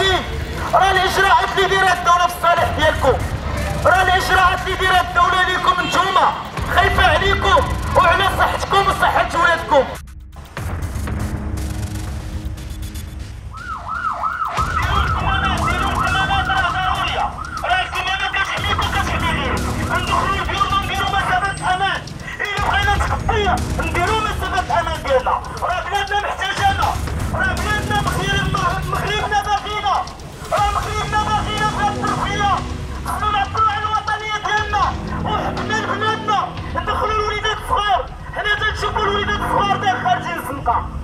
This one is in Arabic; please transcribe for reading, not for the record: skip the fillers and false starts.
المشاهدين، راه الاجراءات اللي دايره الدوله في الصالح ديالكم، راه الاجراءات اللي دايره الدوله ليكم نتوما خايفه عليكم وعلى صحتكم وصحه ولادكم. نديرو مسافة امان ديالنا، راه بلادنا محتاجانا، راه بلادنا مغربنا باغينا، راه مغربنا باغينا في هاد الترفيه، خصنا نعبرو على الوطنية ديالنا وحبنا لبلادنا، ندخلو الوليدات الصغار، حنا تنشوفو الوليدات الصغار خارجين الزنقة.